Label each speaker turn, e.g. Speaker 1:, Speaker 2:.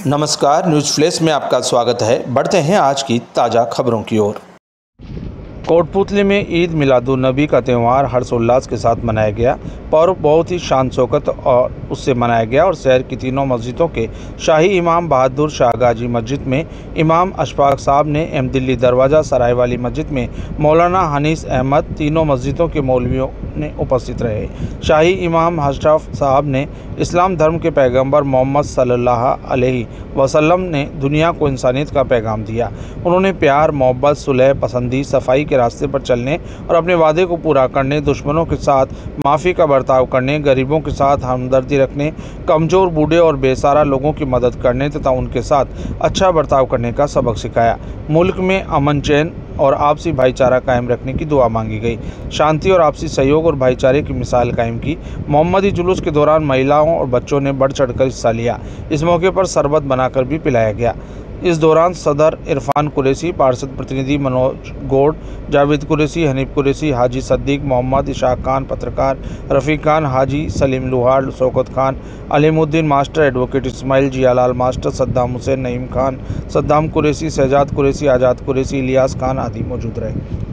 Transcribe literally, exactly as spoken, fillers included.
Speaker 1: नमस्कार, news flash में आपका स्वागत है। बढ़ते हैं आज की ताज़ा खबरों की ओर। कोटपुतली में ईद मिलादुन्नबी का त्यौहार हर्षोल्लास के साथ मनाया गया। पर्व बहुत ही शान शौकत और उससे मनाया गया और शहर की तीनों मस्जिदों के शाही इमाम बहादुर शाह गाजी मस्जिद में इमाम अशफाक साहब ने, एम दिल्ली दरवाज़ा सराय वाली मस्जिद में मौलाना हनीस अहमद, तीनों मस्जिदों के मौलवियों ने उपस्थित रहे। शाही इमाम अशफाक साहब ने इस्लाम धर्म के पैगंबर मोहम्मद सल्लल्लाहु अलैहि वसल्लम ने दुनिया को इंसानियत का पैगाम दिया। उन्होंने प्यार, मोहब्बत, सुलह पसंदी, सफाई के रास्ते पर चलने और अपने वादे को पूरा करने, दुश्मनों के साथ माफ़ी का बर्ताव करने, गरीबों के साथ हमदर्दी रखने, कमज़ोर, बूढ़े और बेसहारा लोगों की मदद करने तथा उनके साथ अच्छा बर्ताव करने का सबक सिखाया। मुल्क में अमन, चैन और आपसी भाईचारा कायम रखने की दुआ मांगी गई। शांति और आपसी सहयोग और भाईचारे की मिसाल कायम की। मोहम्मदी जुलूस के दौरान महिलाओं और बच्चों ने बढ़ चढ़कर हिस्सा लिया। इस मौके पर शरबत बनाकर भी पिलाया गया। इस दौरान सदर इरफान कुरैशी, पार्षद प्रतिनिधि मनोज गौड़, जावेद कुरैशी, हनीफ कुरैशी, हाजी सद्दीक मोहम्मद, इशाक खान, पत्रकार Rafiq Khan, Haji Salim Luhar, Shaukat Khan, Alimuddin master, advocate Ismail, Jiyalal master, Saddam Hussain, Naeem Khan, Saddam Qureshi, Shahzad Qureshi, Azad Qureshi, Ilyas Khan आदि मौजूद रहे।